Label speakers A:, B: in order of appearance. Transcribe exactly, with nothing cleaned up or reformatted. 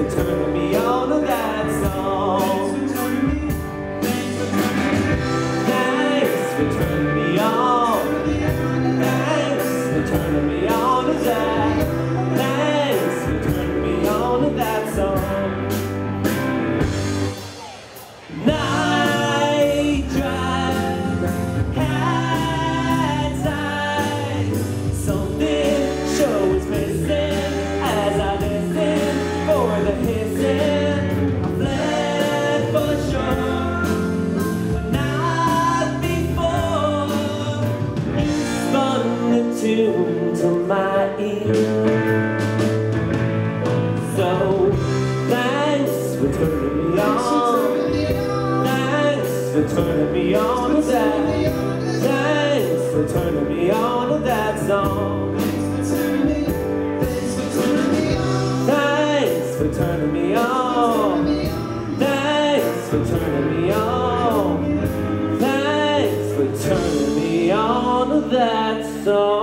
A: for turning me on to that song. Thanks for turning me on. Thanks for turning me on to that. Thanks for turning me on to that song. Night drive, cat's eye. Something sure was missing as I listened for the hissing. I fled for sure, but not before you spun the tune to my ear. So thanks for turning me on. Thanks for turning me on to that. Thanks for turning me on to that song. Thanks for turning me on. Thanks for turning me on. Thanks for turning me on to that song.